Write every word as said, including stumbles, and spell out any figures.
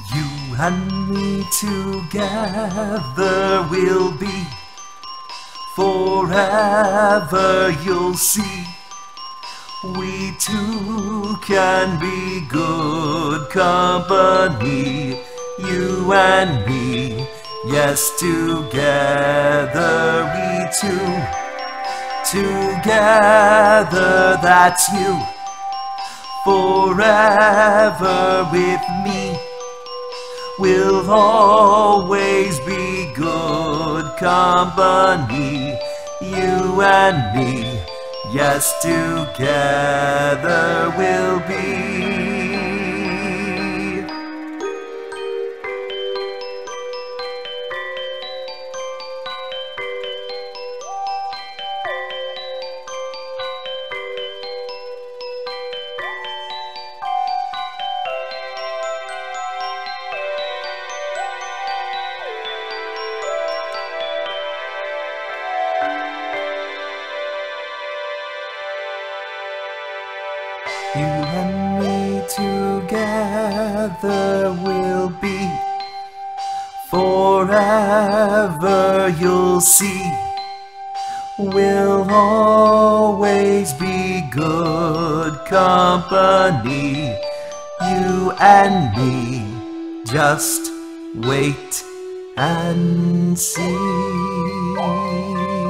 You and me together will be forever, you'll see. We two can be good company, you and me. Yes, together we two. Together, that's you. Forever with me. We'll always be good company, you and me. Yes, together we'll be. You and me together will be forever, you'll see. We'll always be good company, you and me. Just wait and see.